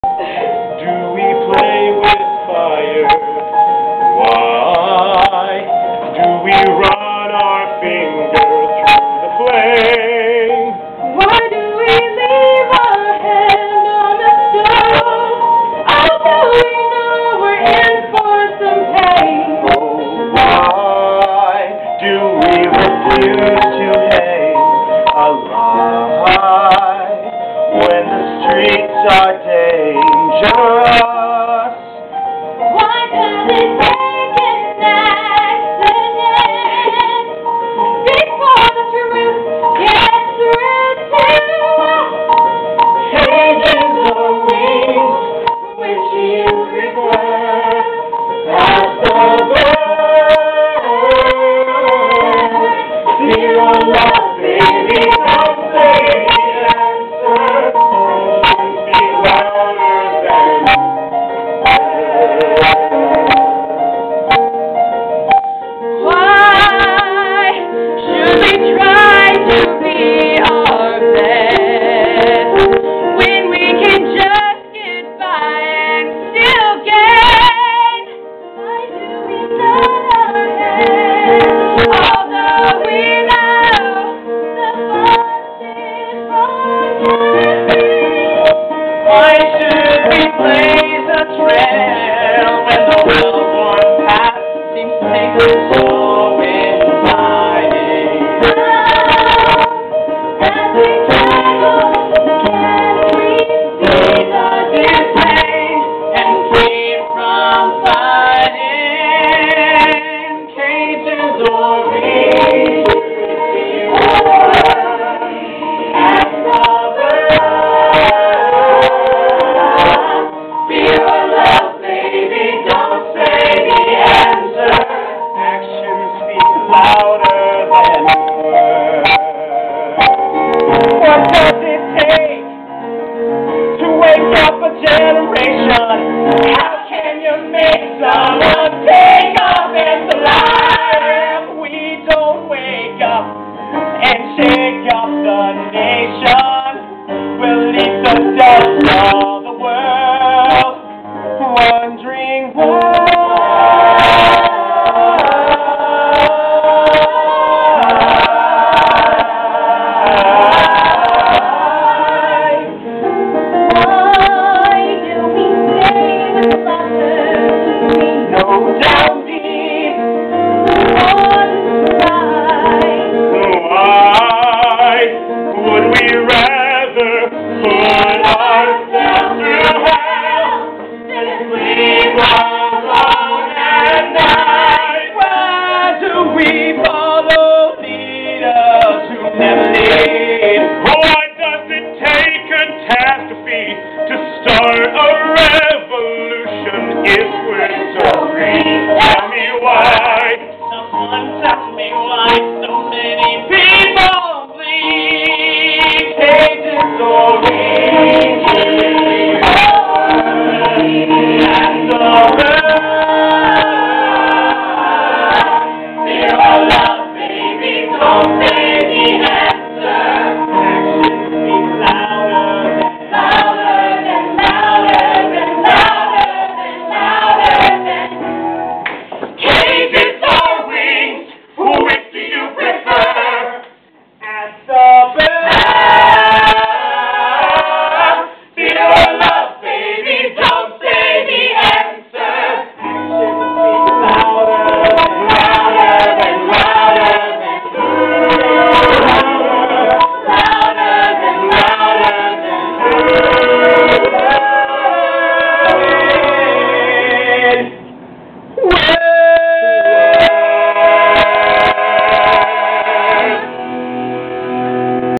Do we play with fire? Why do we run our fingers through the flame? Why do we leave our hand on the stove? Although we know we're in for some pain. Oh, why do we refuse to hang alive when the streets are dangerous? Why does it take an accident before the truth gets through to us? Cages or wings, which you prefer, as the bird. Fear or love, baby, don't say the answer. Be louder than Why should we try to be our best when we can just get by and still gain? Why do we nod our heads although we know the bust is wrong and why should we blaze a trail when the well-worn path seems safe and so inviting? as we travel, can we see the Pain and keep from fighting cages or wings. As the bird. Fear or love, baby, don't say the answer. Actions speak louder than words. What does it take to wake up a generation? How can you make someone take off and fly? If we don't wake up and shake up the nation, we'll leave the dust on